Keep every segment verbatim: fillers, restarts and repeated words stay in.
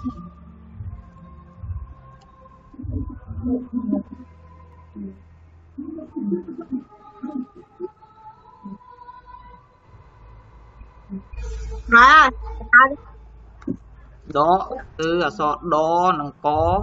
Rồi đó từ ở sọ đó nó có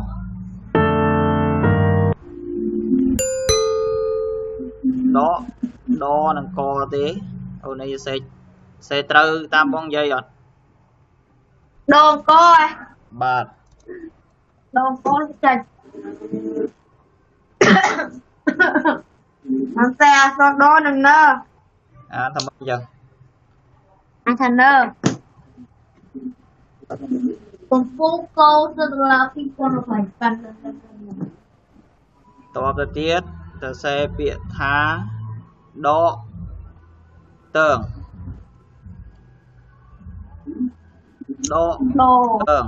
đó đó nó có thế hôm nay sẽ sẽ trừ tam bông dây rồi đồ coi bạt đồ coi trời anh xe sọ đó đừng nơ à thầm bây giờ anh thành nơ còn phố câu rất là khi con phải cần to tới tiết ta sẽ bị thá đó tường độ đồ tường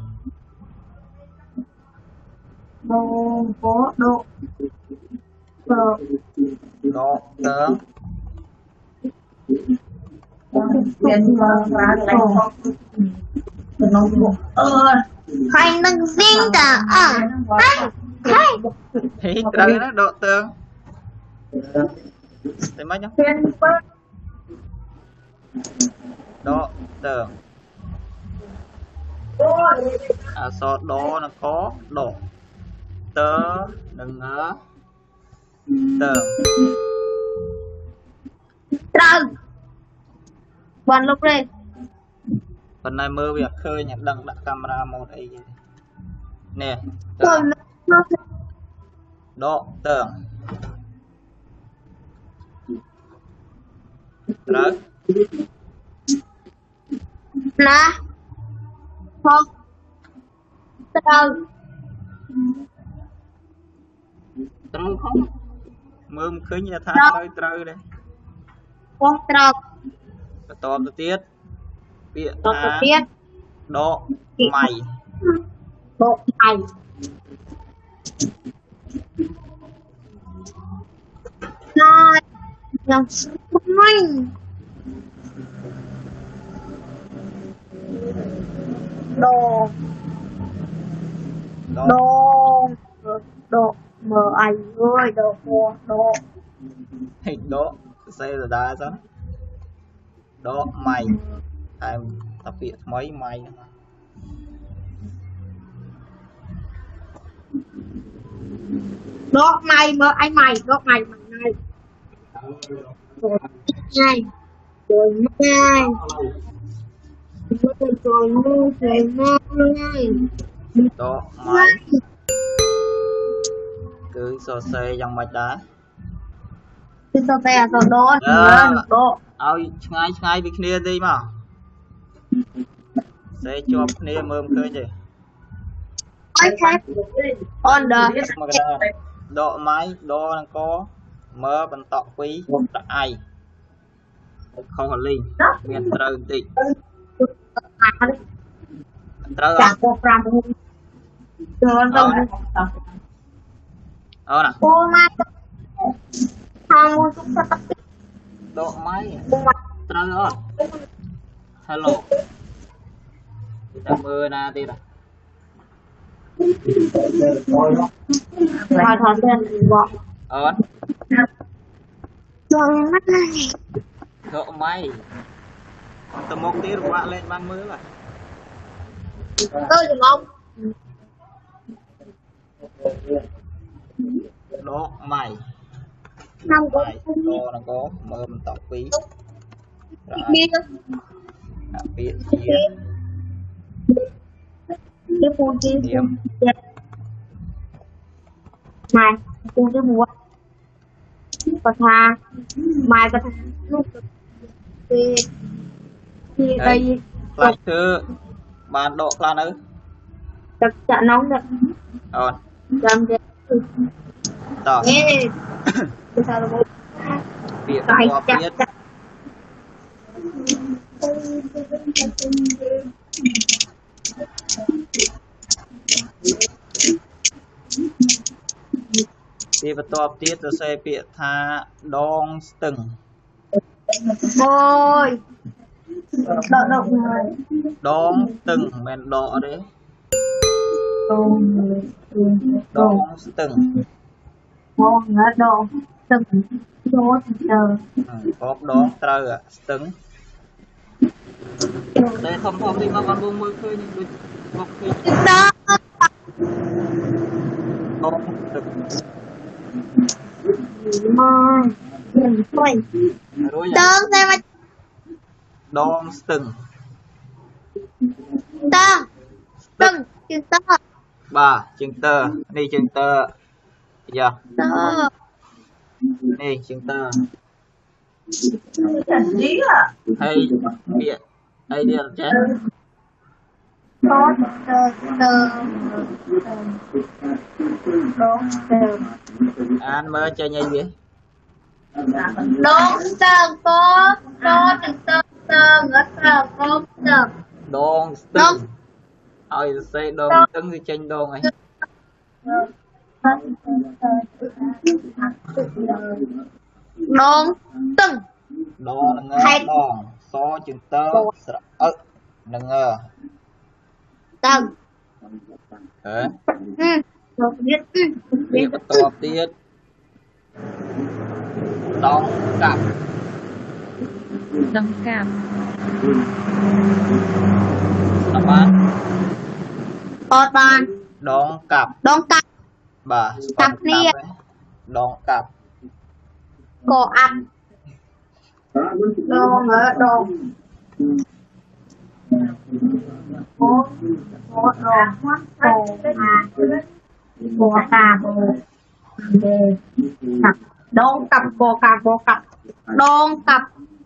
đồ có độ độ độ tường tiền mà là hay nâng riêng cả à hay hay thì trừ nó độ tường thì mấy nhá độ tường à số đó nó có độ tớ đừng ở tường trừ bàn lúc đây phần này mơ việc khơi nhặt đăng đặt camera một ấy nè độ tường rồi nè không trừ trừ không mơ khơi nhà thang đây trừ đây không trừ to tự tiết bịa độ thá tiết độ mày độ mày rồi dòng mình đồ độ đồ đồ mờ ảnh ơi đồ đồ đồ hình độ xe rồi đa sao độ mày ai tập việc mấy mày đó mày mờ anh mày đó mày mày này rồi này rồi này rồi rồi rồi này độ mày cứ so xe dòng mạch đá thì sao tay sao đó đó ao ngay ngay bị kia đi mà sẽ cho kia mơm khơi gì on the độ máy đo nó có mơ bằng tọ quý ai không hợp linh miền trời tị trời chả có pram rồi ờ nè ô ma không muốn chúc tất độ máy trời ơi hello ta mưa na đi rồi mà thằng tên bỏ ờ rồi mắt này độ máy tầm một tí rồi bạn lên ban mưa rồi tôi dùm ông độ mày năm của mày đo nó có mơ mình tóc quý biết biết chia cái phun kia mày phun cái bùa và tha mày và lúc thì thì đây lại thứ bàn độ là nữ tập chợ nóng đấy rồi làm gì rồi ê bây giờ là một việc cái có chặt biết chặt thì vật top tiết rồi sẽ bị tha đong từng ôi đợi đợi người đong từng men đỏ đấy đòn đòn từng đòn ở đòn từng đòn chờ có đón trời ạ từng đây không không đi mà còn buông mưa khơi đi đôi bọc khơi đó đón từng mà thôi rồi đơn đây mà đón từng tơ từng chữ tơ bà chừng tơ đi chừng tơ giờ tơ đi chừng tơ Chẳng lý à? hay điện hay điện chết có tơ tơ đón tơ ăn mơ chơi nhanh gì đón tơ có có chữ tơ tơ ngỡ tơ có tơ đón từng ơi xây đón từng thì tranh đón này đón từng đo nâng Hay. đòn so chừng tơ sợ ơ nâng ngờ từng thế ừ được biết ừ đi bắt to tiết đón cặp Đồng cảm. đọc bán có bàn đón cặp đón cặp bà Cặp còn đi. đấy. Đón cặp có ăn đón ở đón có có đón có à có cà bồ bồ cặp đón cặp có cà có cặp đón cặp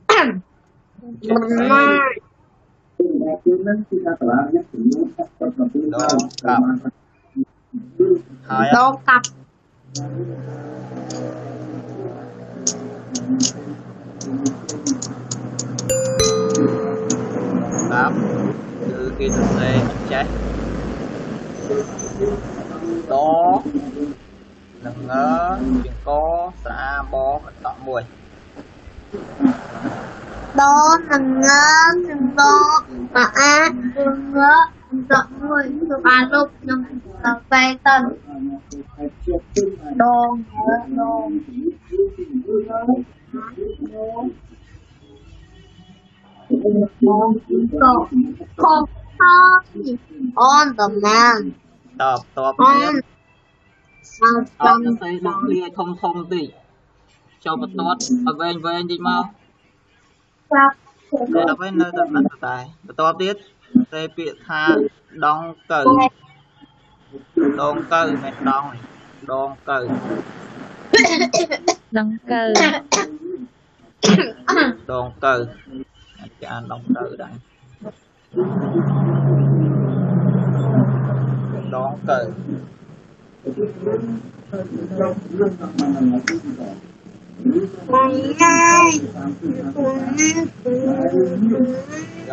Chính mà đón cặp hai đón cặp cặp từ khi thực xe chết đó nâng ngớ chuyện có xã bó mình tọa mùi đó là ngớ đừng đó mà á đừng ngớ giọng người được à lúc nhưng là tay tân đô ngớ đô không on the man តបតប on ទៀត sao អត់ trong ទៅដាក់លាធំធំតិចចូលបន្ទាត់ឲ្យវែងវែងតិចមក sao តែដល់ពេលនៅតែបាត់តែបន្ទាប់ទៀតតែពាក្យថាដងកើដងកើមិនដងដងកើ Đồng cờ. ដងកើអាចអានដងកើដែរដងកើ con ngay con ngay យក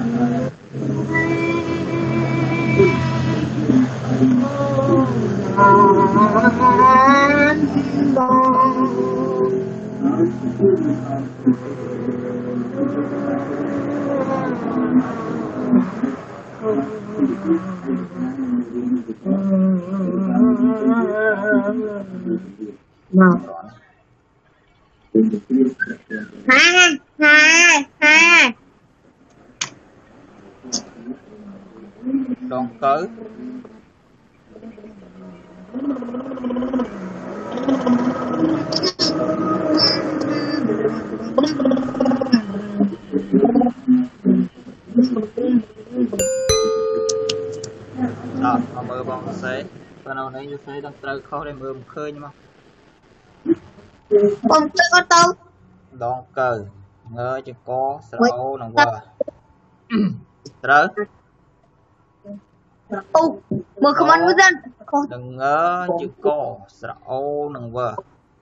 nào hai hai hai ដងកើ đó mà mơ bóng xế và nào nấy như thế đang trời khó để mơ một khơi nhưng mà con chưa có tao đón cờ ngơ chứ có sầu nằm vợ trời ô mưa không ăn với dân con đừng ngơ chứ có sầu nằm vợ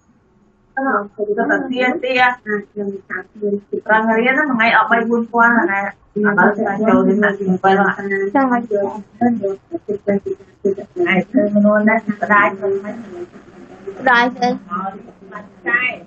Tia tia. Orang ngeliat kan mengai apa ibu puan lah kalau jauh di sana sampai lah. Ngày xưa luôn đấy, đai đại thế đai.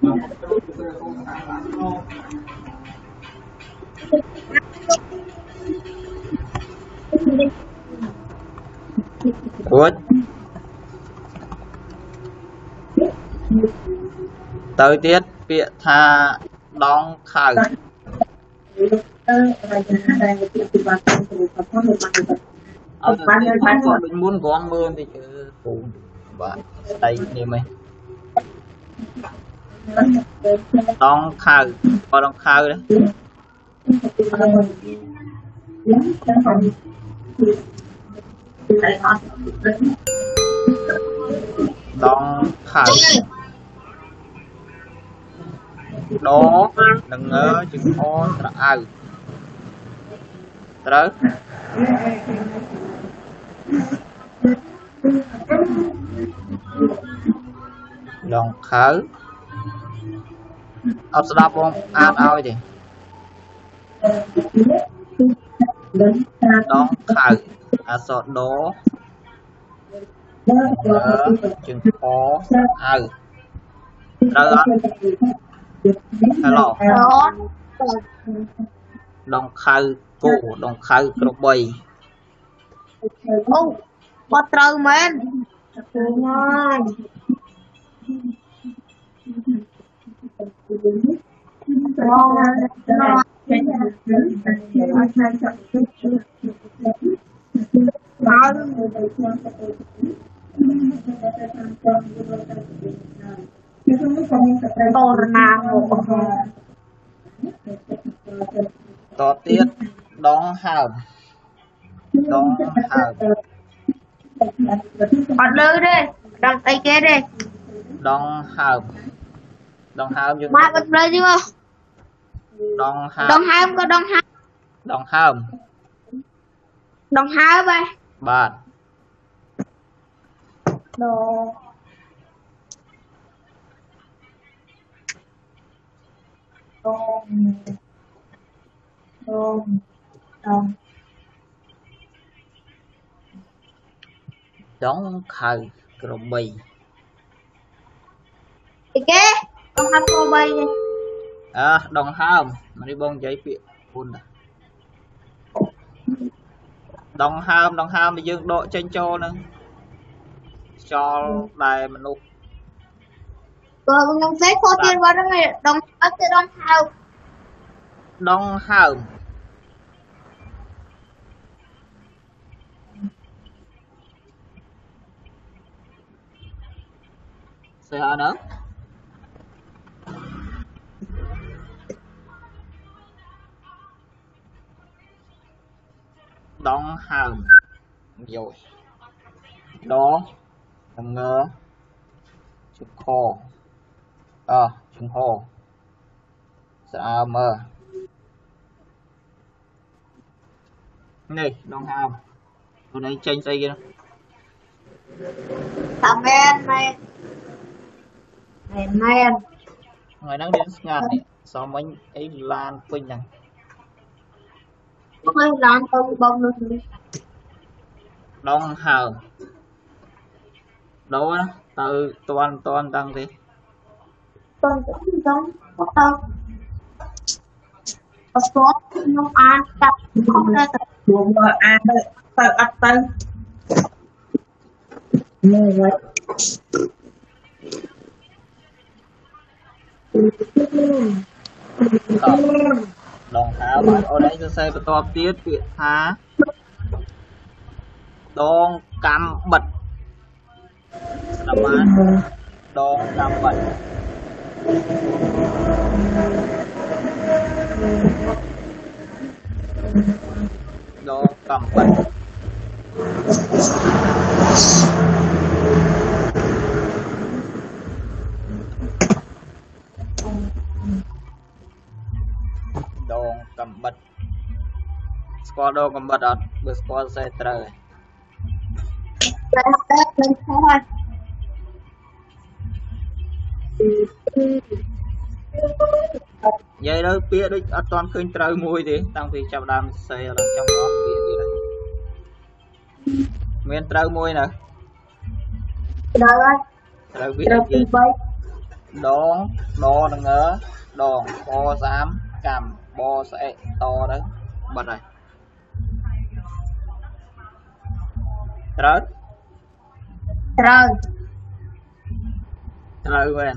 Ủa tới tiết bịa tha đong khởi ở con mình muốn con mưa thì chứ phụ bạn đây đi mày đong khởi có đong khởi đấy đong khởi đó đừng ngớ chừng con ra tới đong khởi ấp đáp không áp ao gì đong khởi à sọt đó chừng khó ừ rồi hello đong khởi cổ đong khởi cổ bầy ô bật trâu men to tiết đón hào đón hào bật lư đi đằng tay kia đi đón hào đón hào nhưng mai bật lư chứ không đón hào đằng hai không có đằng hai đón hào đằng hai vậy bạn đồ đồ đồ đồ đón khởi cổ bầy cái kế con hấp cô bay đi à đón hào mà đi bông giấy bị phun à đong hàm đong hàm thì dương độ tranh cho nữa cho đài mình nụ rồi mình sẽ có tiền vào đó này đồng hết cái đồng hào đong hàm sẽ ở nữa đón hàm rồi đó đừng ngờ chụp khô à chụp hồ sao mơ này đón hàm tụi này tranh xây kia tạm men men men men người đang đến ngàn này sao mấy ấy lan quỳnh này ơi lan tông bông luôn đong hào đâu á từ toàn toàn tăng thế tông cũng giống có tông có số nó ăn tập không ra tập buồn rồi ăn tự ăn tự như vậy đong hào bạn ở đây sẽ xây to tiết việc há đong cam bật làm ăn đong cam bật đong cam bật đong cam bật squad đong cam bật ở bữa squad sẽ trời lại học đấy lên thôi vậy đó bia đấy ở toàn khơi trời mùi thì tăng thì chào đam xe là trong đó bia gì này nguyên trời mùi nè rồi ơi trời bia rồi gì bay đón đo đừng ngớ đòn bo dám cầm bo sẽ to đấy bật này rớt rồi rồi quen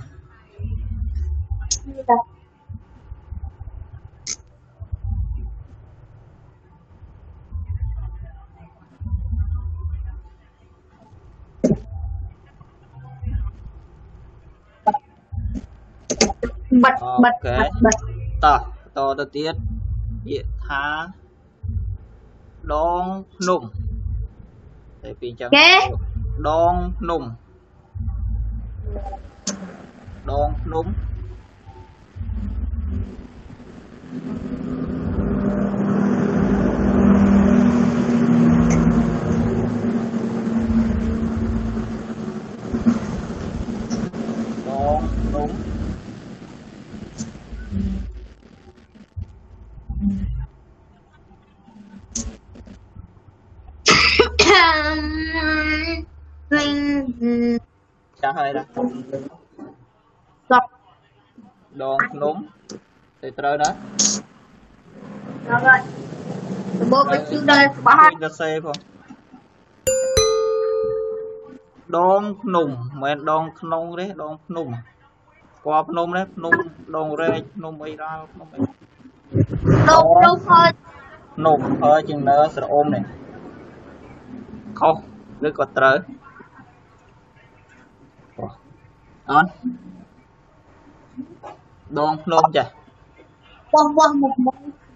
bật bật ok bật bật to to to tiết địa thá đón nùng để pin chẳng đón nùng đón núng đón núng linh chả hơi đó gặp đón núng thì trời đó rồi bố cái chữ đây quá nó xe không đón nùng men đón nông đấy đón nùng qua nông đấy nung đón rê nung ấy ra nung ấy đâu đâu thôi nùng hơi chừng nữa sẽ ôm này không cứ có trời đó đón nung chả quăng quăng một một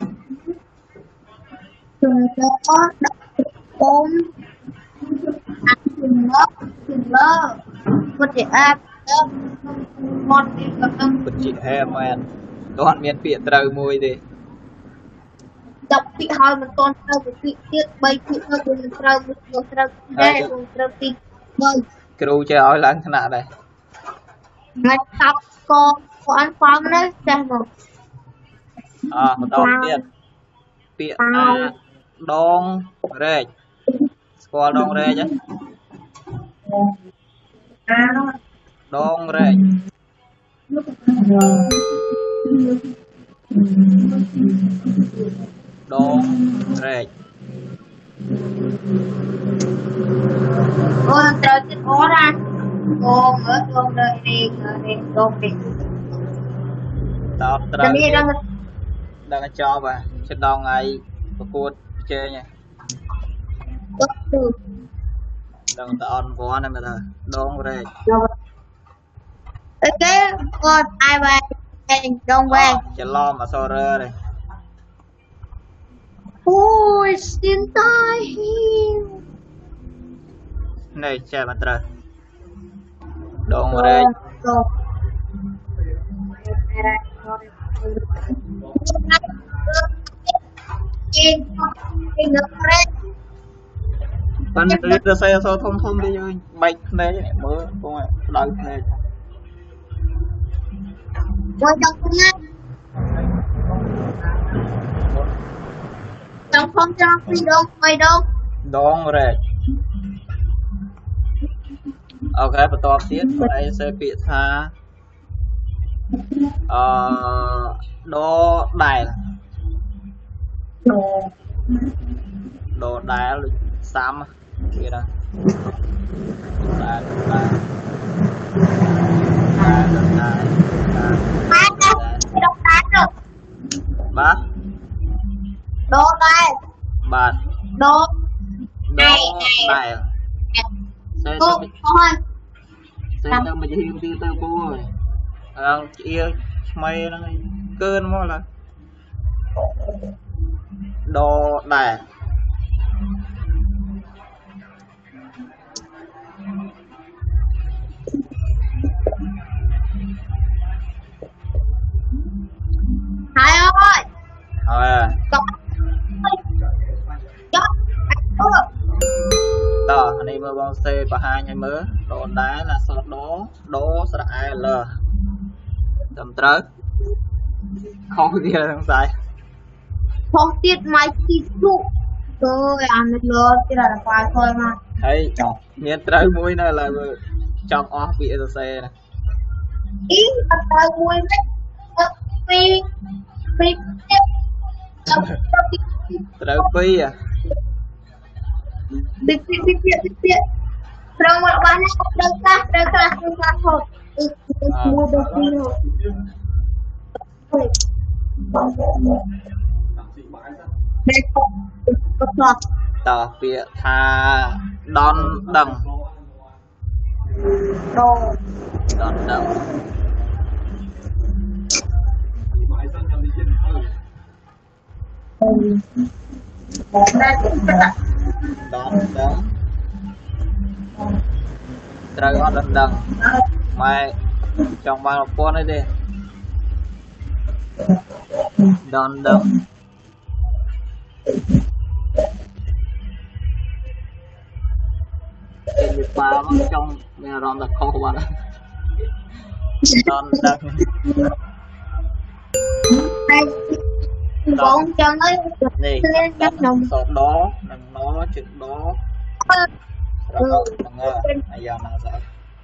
rồi đó ôm ăn chừng lớp chừng lớp có thể ăn ngon đi cầm của chị em em toàn miền biển trời mùi đi đọc bị hỏi một con trâu của chị tiết bay chị trâu của mình trâu một con trâu đây một trâu tin bơi kêu chơi ỏi lắng thế nào đây ngay tóc con có ăn phóng đấy xem một à một đầu tiên biển à đong rê qua đong rê chứ đong rê đong rê ôi trâu chết ó ra con ở con đây đi đi con đi đọc Cho nên đang đang cho bà trên đong ngày của cô chơi nha tốt từ đừng ta on vó này mà thôi đong rê cái con ai về đông về chỉ lo mà so rơ đây ôi xin tai này chơi mà trời đong rê Bạn biết là xe sao thông thông đi chơi bạch này mơ không ạ đau này quay trong không nhá trong không cho phi đâu quay đâu đón rồi ok và to tiết đây sẽ bị tha ờ đo đài đồ đồ đài là xăm kia đó đài đài đài đài bát đâu đâu bát đâu bát đồ đây bát đồ này này xe thôi xe tao mà chỉ tiêu tao cô rồi ờ chia mày nó cơn mà là đồ đài hai ơi rồi tờ anh em bong xe và hai ngày mới đồ đá là sọt đó đố sẽ ai là tầm trớt không gì là thằng sai không tiết máy tí trụ tôi ăn được lớn thì là phải thôi mà thấy miền trời mũi này là chọc off bị rồi xe này ý bắt đầu mùi mấy phi phi Trời phi à. phi phi phi phi phi rồi một bạn nó không đâu ta đâu ta không ta thôi mua được phi rồi đây không có ngọt Tờ bịa tha đòn đằng đồ đòn đằng đây cũng là đòn đằng trời ơi đòn đằng mày trong bao một con ấy đi đòn đằng cái việc ba nó trong mẹ đòn là khó bạn đòn đằng đây bốn chân ấy này lên trong nồng sọt đó đằng nó chừng đó rồi đằng ngờ bây giờ nào sợ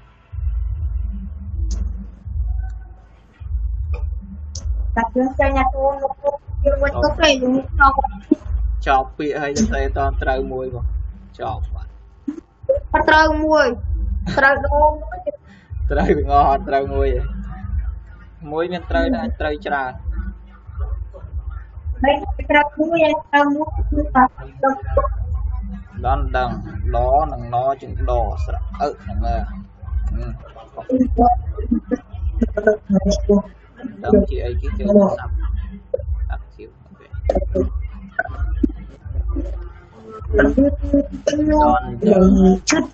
đặt lên xe nhà tôi nhưng mà có cái gì không chọc bịa hay cho tay toàn trâu mùi mà chọc bạn bắt trâu mùi trâu đô trâu bị ngon trâu mùi mùi miền trâu này trâu trà đây trâu mùi trâu mùi đón đằng đó đằng nó chừng đỏ sợ ự đằng ngờ đằng chị ấy chứ chơi sắp đặt chịu đón đằng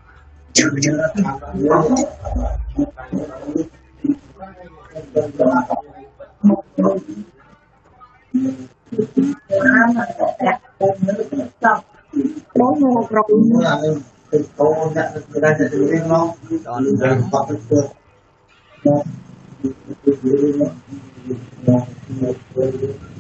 bốn mươi một rộng đón đằng